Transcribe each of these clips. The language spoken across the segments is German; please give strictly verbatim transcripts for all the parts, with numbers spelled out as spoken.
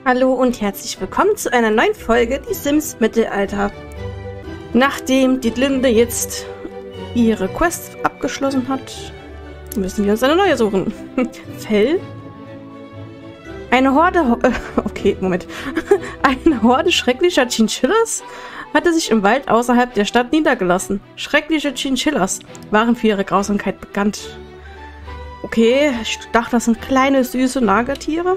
Hallo und herzlich willkommen zu einer neuen Folge Die Sims Mittelalter. Nachdem die Linde jetzt ihre Quest abgeschlossen hat, müssen wir uns eine neue suchen. Fell. Eine Horde... Äh, okay, Moment. Eine Horde schrecklicher Chinchillas hatte sich im Wald außerhalb der Stadt niedergelassen. Schreckliche Chinchillas waren für ihre Grausamkeit bekannt. Okay, ich dachte, das sind kleine, süße Nagetiere.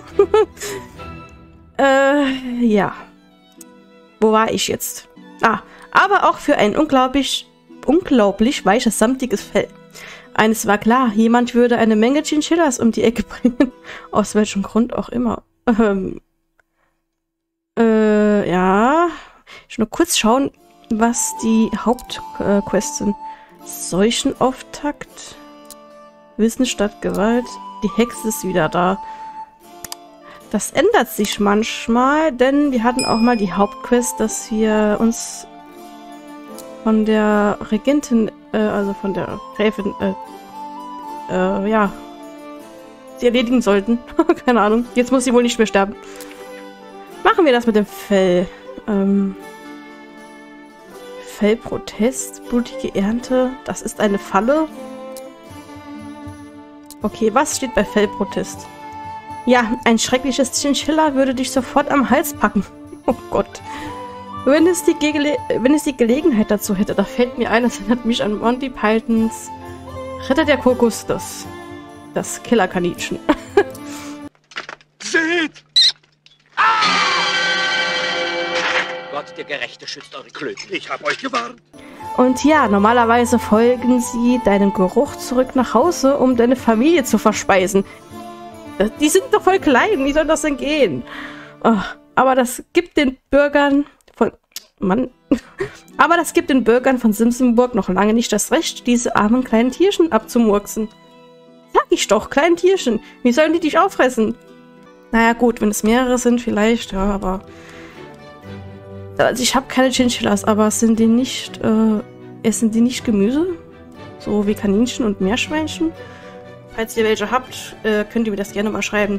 äh, ja. Wo war ich jetzt? Ah, aber auch für ein unglaublich, unglaublich weiches, samtiges Fell. Eines war klar, jemand würde eine Menge Chinchillas um die Ecke bringen. Aus welchem Grund auch immer. Ähm, äh, ja. Ich will nur kurz schauen, was die Hauptquests sind. Seuchenauftakt. Wissen statt Gewalt. Die Hexe ist wieder da. Das ändert sich manchmal, denn wir hatten auch mal die Hauptquest, dass wir uns von der Regentin, äh, also von der Gräfin, äh, äh, ja, sie erledigen sollten. Keine Ahnung. Jetzt muss sie wohl nicht mehr sterben. Machen wir das mit dem Fell. Ähm, Fellprotest, blutige Ernte. Das ist eine Falle. Okay, was steht bei Fellprotest? Ja, ein schreckliches Chinchilla würde dich sofort am Hals packen. Oh Gott. Wenn es die, Gele wenn es die Gelegenheit dazu hätte, da fällt mir ein, das erinnert mich an Monty Pythons Ritter der Kokos, das, das Killerkaninchen. Seht! Gott, der Gerechte schützt eure Klöten. Ich hab euch gewarnt. Und ja, normalerweise folgen sie deinem Geruch zurück nach Hause, um deine Familie zu verspeisen. Die sind doch voll klein, wie soll das denn gehen? Oh, aber das gibt den Bürgern von... Mann. Aber das gibt den Bürgern von Simpsonburg noch lange nicht das Recht, diese armen kleinen Tierchen abzumurksen. Sag ich doch, kleinen Tierchen. Wie sollen die dich auffressen? Naja gut, wenn es mehrere sind vielleicht, ja, aber... Also ich habe keine Chinchillas, aber sind die nicht, äh, essen die nicht Gemüse? So wie Kaninchen und Meerschweinchen? Falls ihr welche habt, äh, könnt ihr mir das gerne mal schreiben.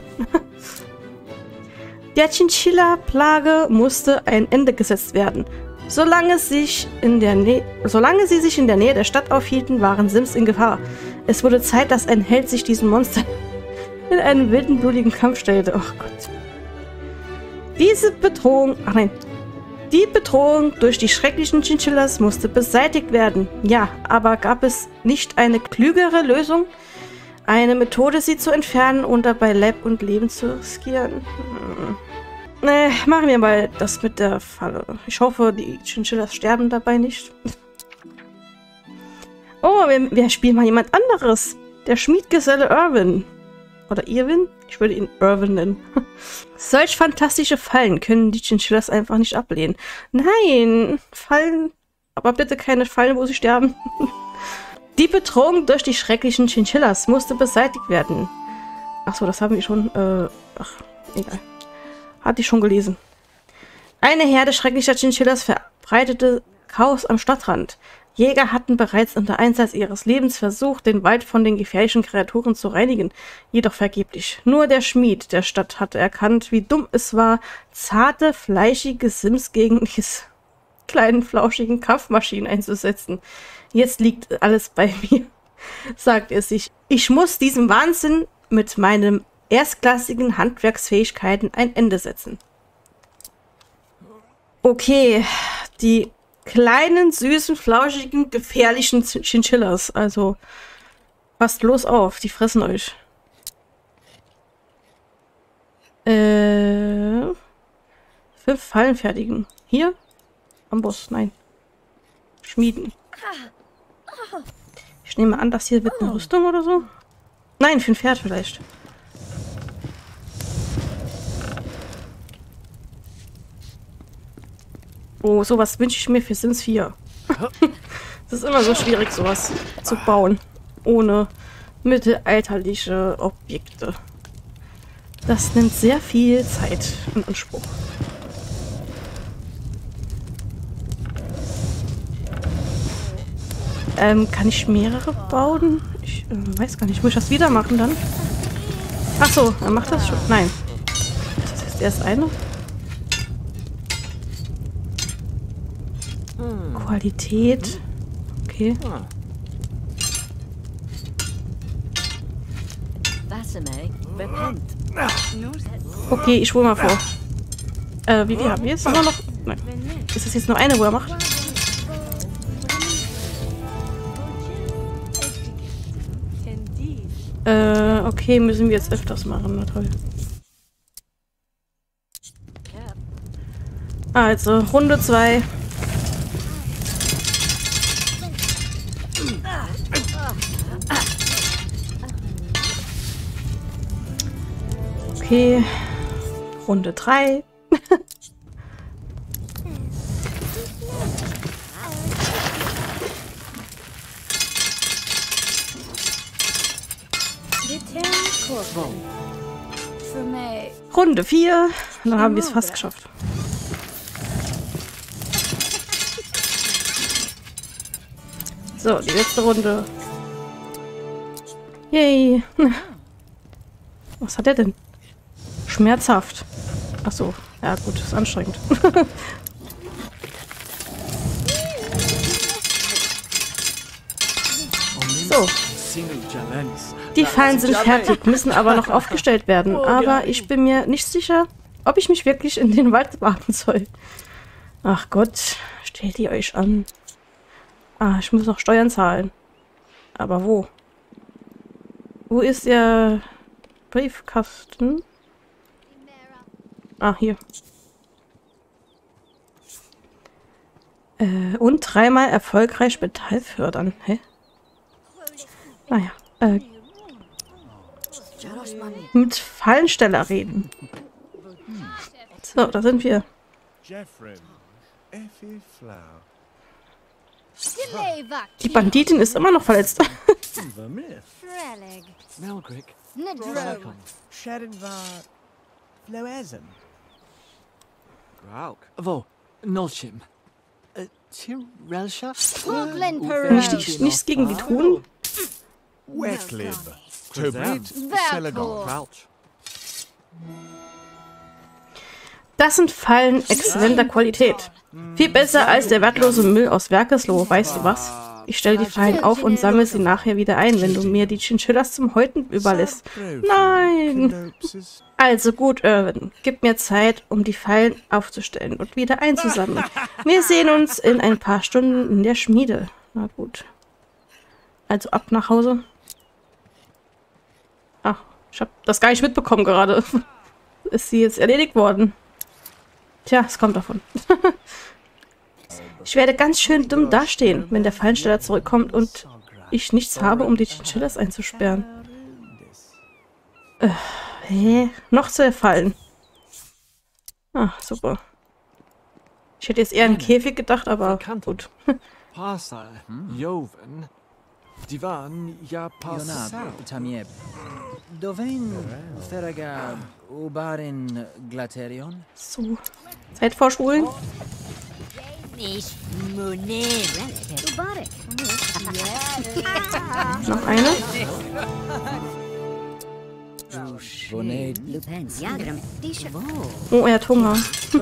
Der Chinchilla-Plage musste ein Ende gesetzt werden. Solange, sich in der Nä Solange sie sich in der Nähe der Stadt aufhielten, waren Sims in Gefahr. Es wurde Zeit, dass ein Held sich diesem Monster in einen wilden, blutigen Kampf stellte. Oh Gott. Diese Bedrohung... Ach nein. Die Bedrohung durch die schrecklichen Chinchillas musste beseitigt werden. Ja, aber gab es nicht eine klügere Lösung? Eine Methode, sie zu entfernen und dabei Leib und Leben zu riskieren? Hm. Nee, machen wir mal das mit der Falle. Ich hoffe, die Chinchillas sterben dabei nicht. Oh, wir, wir spielen mal jemand anderes. Der Schmiedgeselle Irwin. Oder Irwin? Ich würde ihn Irwin nennen. Solch fantastische Fallen können die Chinchillas einfach nicht ablehnen. Nein, Fallen. Aber bitte keine Fallen, wo sie sterben. Die Bedrohung durch die schrecklichen Chinchillas musste beseitigt werden. Achso, das haben wir schon. Äh, ach, egal. Hatte ich schon gelesen. Eine Herde schrecklicher Chinchillas verbreitete Chaos am Stadtrand. Jäger hatten bereits unter Einsatz ihres Lebens versucht, den Wald von den gefährlichen Kreaturen zu reinigen, jedoch vergeblich. Nur der Schmied der Stadt hatte erkannt, wie dumm es war, zarte, fleischige Sims gegen diese kleinen, flauschigen Kampfmaschinen einzusetzen. Jetzt liegt alles bei mir, sagt er sich. Ich muss diesem Wahnsinn mit meinen erstklassigen Handwerksfähigkeiten ein Ende setzen. Okay, die kleinen, süßen, flauschigen, gefährlichen Chinchillas. Also, passt bloß auf, die fressen euch. Äh, fünf Fallen fertigen. Hier? Amboss, nein. Schmieden. Ich nehme an, das hier wird eine Rüstung oder so. Nein, für ein Pferd vielleicht. Oh, sowas wünsche ich mir für Sims vier. Das ist immer so schwierig, sowas zu bauen. Ohne mittelalterliche Objekte. Das nimmt sehr viel Zeit in Anspruch. Ähm, kann ich mehrere bauen? Ich äh, weiß gar nicht. Muss ich das wieder machen dann? Ach so, er macht das schon. Nein. Das ist jetzt erst eine. Qualität. Okay. Okay, ich hole mal vor. Äh, wie viel haben wir jetzt? Immer noch? Nein. Ist das jetzt nur eine, wo er macht? Äh, okay, müssen wir jetzt öfters machen. Na toll. Also, Runde zwei. Okay. Runde drei. Runde vier. Und dann haben wir es fast geschafft. So, die letzte Runde. Yay. Was hat er denn? Schmerzhaft. Ach so. Ja gut, ist anstrengend. So. Die Fallen sind fertig, müssen aber noch aufgestellt werden. Aber ich bin mir nicht sicher, ob ich mich wirklich in den Wald wagen soll. Ach Gott, stellt ihr euch an. Ah, ich muss noch Steuern zahlen. Aber wo? Wo ist der Briefkasten? Ah, hier. Äh, und dreimal erfolgreich Metall fördern. Hä? Naja. Äh, mit Fallensteller reden. So, da sind wir. Die Banditin ist immer noch verletzt. Nicht, nichts gegen die tun. Das sind Fallen exzellenter Qualität. Viel besser als der wertlose Müll aus Werkesloh. Weißt du was? Ich stelle die Fallen auf und sammle sie nachher wieder ein, wenn du mir die Chinchillas zum Häuten überlässt. Nein! Also gut, Irwin. Gib mir Zeit, um die Fallen aufzustellen und wieder einzusammeln. Wir sehen uns in ein paar Stunden in der Schmiede. Na gut. Also ab nach Hause. Ach, ich habe das gar nicht mitbekommen gerade. Ist sie jetzt erledigt worden? Tja, es kommt davon. Ich werde ganz schön dumm dastehen, wenn der Fallensteller zurückkommt und ich nichts habe, um die Chinchillas einzusperren. Äh, hä? Noch zwei Fallen. Ah, super. Ich hätte jetzt eher einen Käfig gedacht, aber gut. Divan ja Tamieb. Dovein Ferraga Ubarin Glaterion. So. Zeit vorspulen. Noch eine. Oh, er hat Hunger.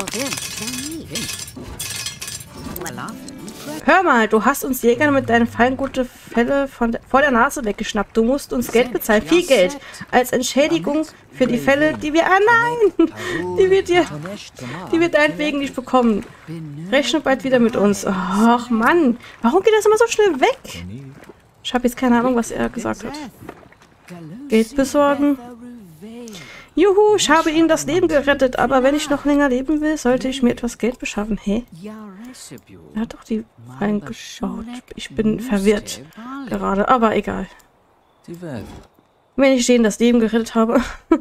Hör mal, du hast uns Jägern mit deinen Fallen gute Fälle von vor der Nase weggeschnappt. Du musst uns Geld bezahlen, viel Geld, als Entschädigung für die Fälle, die wir... Ah nein! Die wir dir... Die wir deinetwegen nicht bekommen. Rechne bald wieder mit uns. Ach Mann, warum geht das immer so schnell weg? Ich habe jetzt keine Ahnung, was er gesagt hat. Geld besorgen. Juhu, ich habe ihnen das Leben gerettet, aber wenn ich noch länger leben will, sollte ich mir etwas Geld beschaffen. Hä? Er hat doch die Fallen gebaut. Ich bin verwirrt gerade, aber egal. Wenn ich denen das Leben gerettet habe.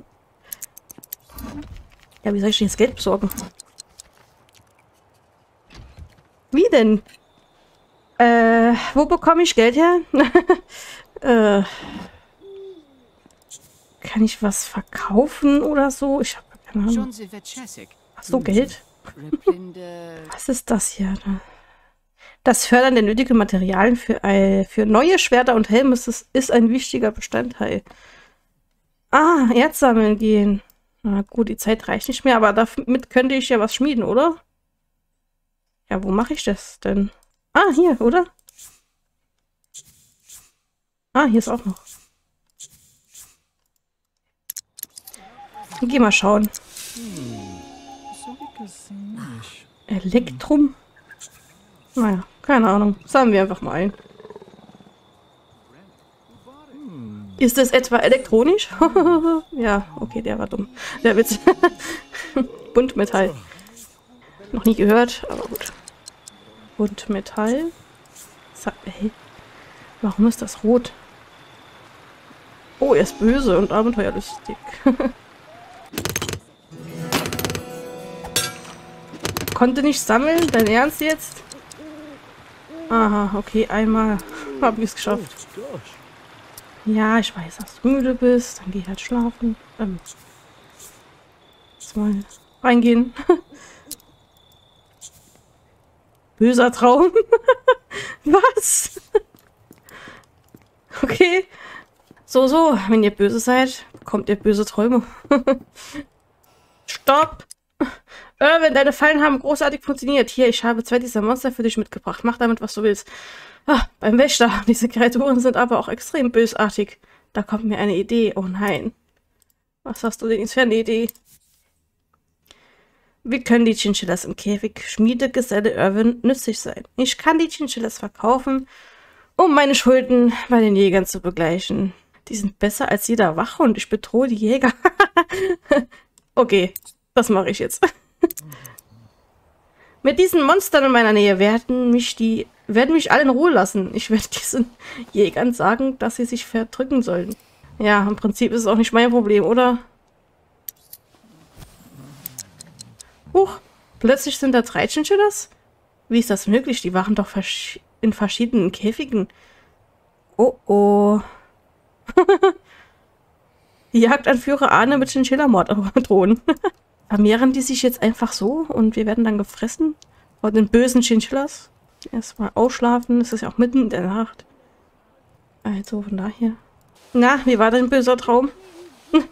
Ja, wie soll ich denn jetzt Geld besorgen? Wie denn? Äh, wo bekomme ich Geld her? äh... Kann ich was verkaufen oder so? Ich habe keine Ahnung. Hast du Geld? Was ist das hier? Das Fördern der nötigen Materialien für, äh, für neue Schwerter und Helme ist, ist ein wichtiger Bestandteil. Ah, Erz sammeln gehen. Na gut, die Zeit reicht nicht mehr, aber damit könnte ich ja was schmieden, oder? Ja, wo mache ich das denn? Ah, hier, oder? Ah, hier ist auch noch. Geh mal schauen. Elektrum? Naja, keine Ahnung. Sagen wir einfach mal ein. Ist das etwa elektronisch? Ja, okay, der war dumm. Der Witz. Buntmetall. Noch nie gehört, aber gut. Buntmetall. Hey. Warum ist das rot? Oh, er ist böse und abenteuerlustig. Konnte nicht sammeln? Dein Ernst jetzt? Aha, okay, einmal habe ich es geschafft. Ja, ich weiß, dass du müde bist. Dann geh halt schlafen. Ähm, jetzt mal reingehen. Böser Traum. Was? Okay. So, so. Wenn ihr böse seid, bekommt ihr böse Träume. Stopp! Irwin, deine Fallen haben großartig funktioniert. Hier, ich habe zwei dieser Monster für dich mitgebracht. Mach damit, was du willst. Ah, beim Wächter. Diese Kreaturen sind aber auch extrem bösartig. Da kommt mir eine Idee. Oh nein. Was hast du denn jetzt für eine Idee? Wie können die Chinchillas im Käfig Schmiedegeselle Irwin nützlich sein? Ich kann die Chinchillas verkaufen, um meine Schulden bei den Jägern zu begleichen. Die sind besser als jeder Wachhund. Ich bedrohe die Jäger. Okay, das mache ich jetzt. Mit diesen Monstern in meiner Nähe werden mich die werden mich alle in Ruhe lassen. Ich werde diesen Jägern sagen, dass sie sich verdrücken sollen. Ja, im Prinzip ist es auch nicht mein Problem, oder? Huch, plötzlich sind da drei Chinchillas? Wie ist das möglich? Die waren doch vers in verschiedenen Käfigen. Oh oh. Die Jagdanführer Arne mit Chinchilla-Mord drohen. Vermehren die sich jetzt einfach so und wir werden dann gefressen von den bösen Chinchillas? Erstmal ausschlafen, es ist ja auch mitten in der Nacht. Also von daher. Na, wie war dein böser Traum? Hm.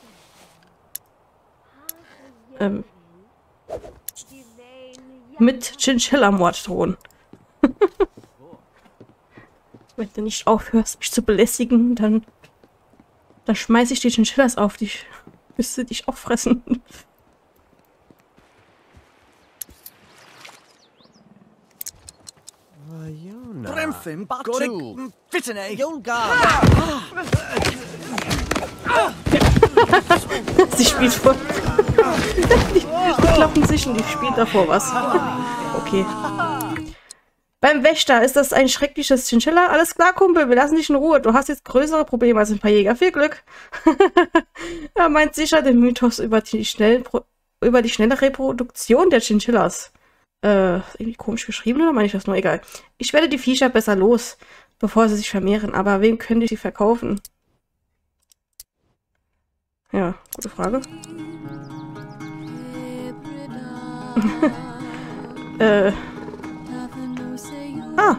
ähm. Mit Chinchilla-Mord drohen. Wenn du nicht aufhörst, mich zu belästigen, dann, dann schmeiße ich die Chinchillas auf dich. Bis sie dich auffressen. Sie spielt vor. Die kloppen sich und die spielt davor was. Okay. Beim Wächter ist das ein schreckliches Chinchilla. Alles klar, Kumpel, wir lassen dich in Ruhe. Du hast jetzt größere Probleme als ein paar Jäger. Viel Glück. Er meint sicher den Mythos über die, schnell, über die schnelle Reproduktion der Chinchillas. Äh, irgendwie komisch geschrieben, oder meine ich das nur? Egal. Ich werde die Viecher besser los, bevor sie sich vermehren. Aber wem könnte ich sie verkaufen? Ja, gute Frage. äh. Ah.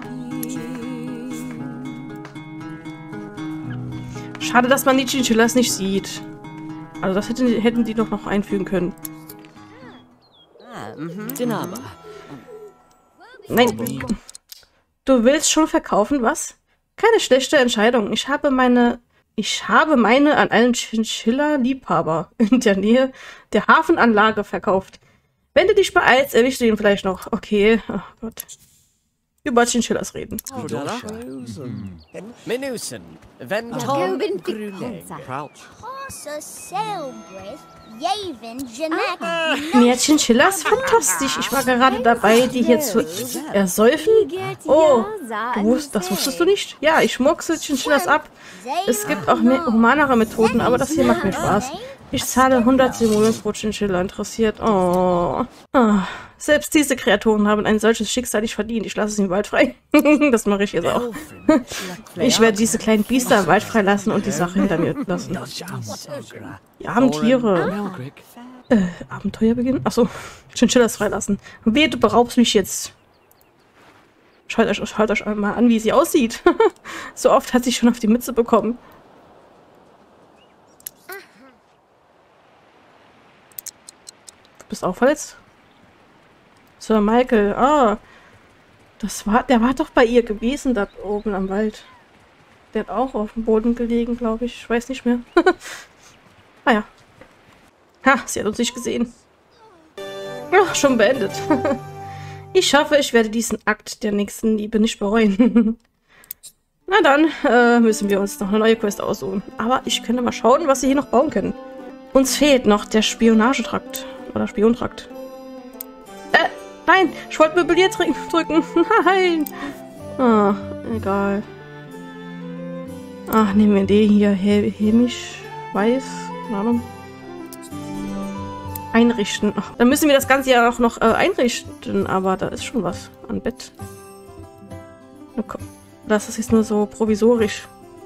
Schade, dass man die Chinchillas nicht sieht. Also das hätten, hätten die doch noch einfügen können. Nein. Du willst schon verkaufen, was? Keine schlechte Entscheidung. Ich habe meine... Ich habe meine an einen Chinchilla-Liebhaber in der Nähe der Hafenanlage verkauft. Wenn du dich beeilst, erwischst du ihn vielleicht noch. Okay. Oh Gott. Über Chinchillas reden. Mehr Chinchillas? Fantastisch. Ich war gerade dabei, die hier zu ersäufen. Oh, du wusst, das wusstest du nicht? Ja, ich schmuckse Chinchillas ab. Es gibt auch mehr humanere Methoden, aber das hier macht mir Spaß. Ich zahle hundert Simoleons pro Chinchilla. Interessiert. Oh. oh. Selbst diese Kreaturen haben ein solches Schicksal nicht verdient. Ich lasse sie im Wald frei. Das mache ich jetzt auch. Ich werde diese kleinen Biester im Wald freilassen und die Sache hinter mir lassen. Die armen Tiere. Äh, Abenteuer beginnen? Achso, Chinchillas freilassen. Wehe, du beraubst mich jetzt. Schaut euch, schaut euch mal an, wie sie aussieht. So oft hat sie schon auf die Mütze bekommen. Bist auch verletzt? Sir Michael, ah. Das war, der war doch bei ihr gewesen, da oben am Wald. Der hat auch auf dem Boden gelegen, glaube ich. Ich weiß nicht mehr. Ah ja. Ha, sie hat uns nicht gesehen. Ach, schon beendet. Ich hoffe, ich werde diesen Akt der nächsten Liebe nicht bereuen. Na dann, äh, müssen wir uns noch eine neue Quest aussuchen. Aber ich könnte mal schauen, was wir hier noch bauen können. Uns fehlt noch der Spionagetrakt. Oder Spiontrakt. Äh, nein! Ich wollte Möblier drücken. Nein! Ah, egal. Ach, nehmen wir den hier. Hämisch, weiß, keine Ahnung. Einrichten. Ach, dann müssen wir das Ganze ja auch noch äh, einrichten. Aber da ist schon was an Bett. Das ist jetzt nur so provisorisch.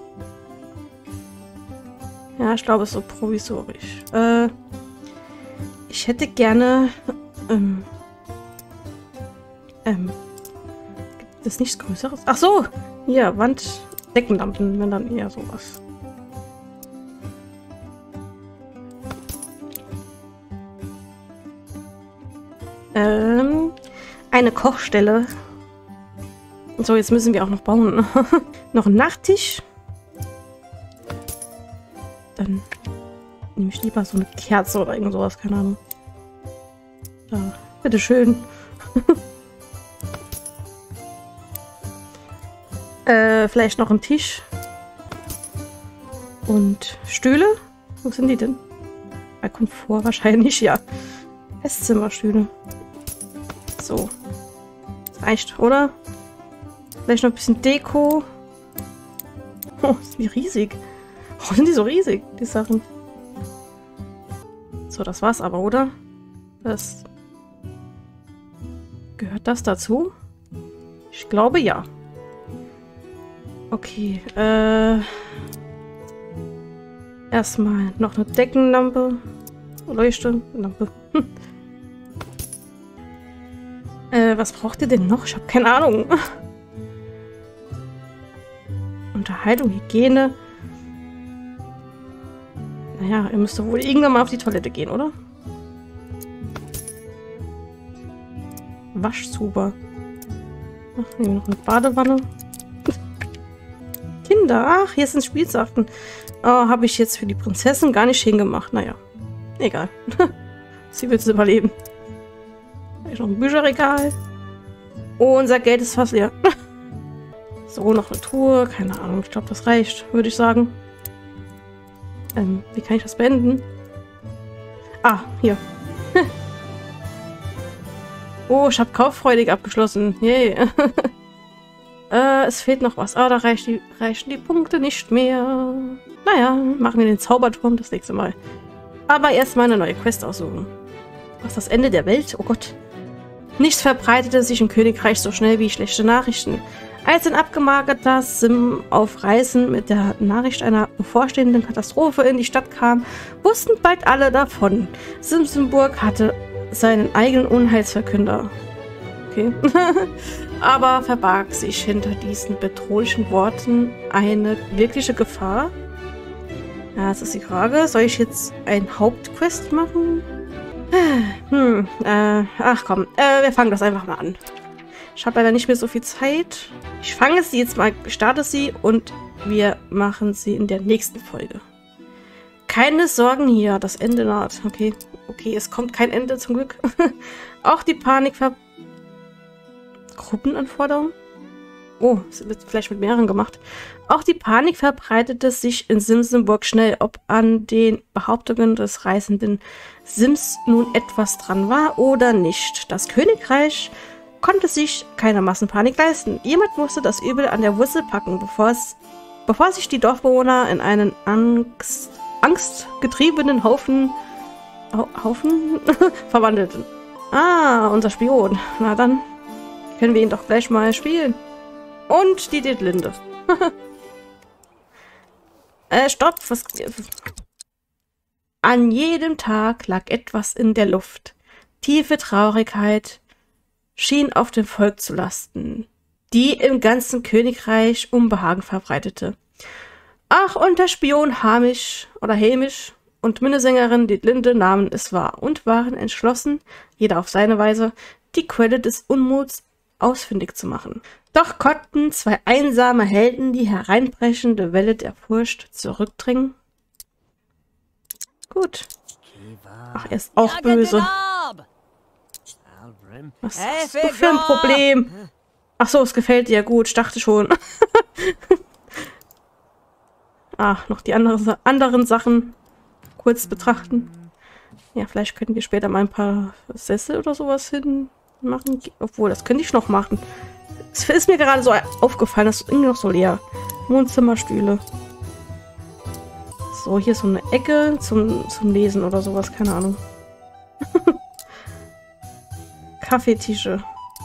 Ja, ich glaube, es ist so provisorisch. Äh, ich hätte gerne... Ähm, ähm, gibt es nichts Größeres? Ach so! Hier, Wanddeckenlampen, wenn dann eher sowas. Ähm, eine Kochstelle. So, jetzt müssen wir auch noch bauen. Noch einen Nachttisch. Dann nehme ich lieber so eine Kerze oder irgend sowas, keine Ahnung. Da, bitteschön. äh, vielleicht noch ein Tisch. Und Stühle. Wo sind die denn? Bei Komfort wahrscheinlich, ja. Esszimmerstühle. So. Das reicht, oder? Vielleicht noch ein bisschen Deko. Oh, ist wie riesig. Warum sind die so riesig, die Sachen? So, das war's aber, oder? Das... Gehört das dazu? Ich glaube, ja. Okay, äh... erstmal noch eine Deckenlampe. Leuchte. Lampe. Hm. Äh, was braucht ihr denn noch? Ich habe keine Ahnung. Unterhaltung, Hygiene. Naja, ihr müsst doch wohl irgendwann mal auf die Toilette gehen, oder? Waschzuber. Ach, nehmen wir noch eine Badewanne. Kinder, ach, hier sind Spielsachen. Oh, habe ich jetzt für die Prinzessin gar nicht hingemacht. Naja, egal. Sie wird es überleben. Da ist noch ein Bücherregal. Oh, unser Geld ist fast leer. So, noch eine Truhe. Keine Ahnung, ich glaube, das reicht, würde ich sagen. Ähm, wie kann ich das beenden? Ah, hier. Oh, ich habe kauffreudig abgeschlossen. Yay. äh, es fehlt noch was. Ah, da reicht die, reichen die Punkte nicht mehr. Naja, machen wir den Zauberturm das nächste Mal. Aber erstmal eine neue Quest aussuchen. Was, das Ende der Welt? Oh Gott. Nichts verbreitete sich im Königreich so schnell wie schlechte Nachrichten. Als ein abgemagerter Sim auf Reisen mit der Nachricht einer bevorstehenden Katastrophe in die Stadt kam, wussten bald alle davon. Simsenburg hatte seinen eigenen Unheilsverkünder. Okay. Aber verbarg sich hinter diesen bedrohlichen Worten eine wirkliche Gefahr? Ja, das ist die Frage. Soll ich jetzt ein Hauptquest machen? Hm, äh, ach komm, äh, wir fangen das einfach mal an. Ich habe leider nicht mehr so viel Zeit. Ich fange sie jetzt mal, starte sie und wir machen sie in der nächsten Folge. Keine Sorgen hier, das Ende naht. Okay, okay, es kommt kein Ende zum Glück. Auch die Panik ver... Gruppenanforderung? Oh, es wird vielleicht mit mehreren gemacht. Auch die Panik verbreitete sich in Simsenburg schnell, ob an den Behauptungen des reisenden Sims nun etwas dran war oder nicht. Das Königreich konnte sich keine Massenpanik leisten. Jemand musste das Übel an der Wurzel packen, bevor, es, bevor sich die Dorfbewohner in einen Angst, angstgetriebenen Haufen, Haufen verwandelten. Ah, unser Spion. Na dann können wir ihn doch gleich mal spielen. Und die Ditlinde. äh, stopp. Was... An jedem Tag lag etwas in der Luft. Tiefe Traurigkeit schien auf dem Volk zu lasten, die im ganzen Königreich Unbehagen verbreitete. Ach, und der Spion Hamish oder Hämisch und Minnesängerin Dietlinde nahmen es wahr und waren entschlossen, jeder auf seine Weise, die Quelle des Unmuts ausfindig zu machen. Doch konnten zwei einsame Helden die hereinbrechende Welle der Furcht zurückdrängen? Gut. Ach, er ist auch böse. Was hast du für ein Problem? Ach so, es gefällt dir gut. Ich dachte schon. Ah, noch die andere, anderen Sachen kurz betrachten. Ja, vielleicht könnten wir später mal ein paar Sessel oder sowas hin machen. Obwohl, das könnte ich noch machen. Es ist mir gerade so aufgefallen, das ist irgendwie noch so leer. Wohnzimmerstühle. So, hier ist so eine Ecke zum, zum Lesen oder sowas, keine Ahnung. Kaffeetische.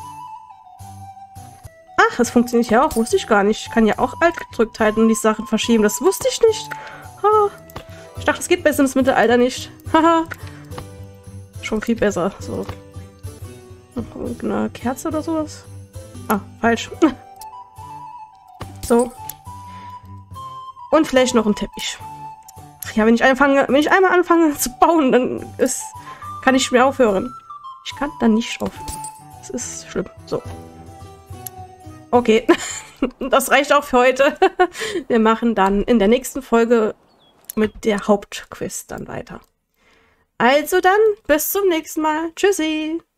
Ach, das funktioniert ja auch, wusste ich gar nicht. Ich kann ja auch alt gedrückt halten und die Sachen verschieben, das wusste ich nicht. Ha. Ich dachte, es geht besser im Mittelalter nicht. Haha. Schon viel besser. So. Noch irgendeine Kerze oder sowas? Ah, falsch. So. Und vielleicht noch ein Teppich. Ach ja, wenn ich anfange, wenn ich einmal anfange zu bauen, dann ist, kann ich mehr aufhören. Ich kann dann nicht aufhören. Das ist schlimm. So. Okay. Das reicht auch für heute. Wir machen dann in der nächsten Folge mit der Hauptquest dann weiter. Also dann, bis zum nächsten Mal. Tschüssi.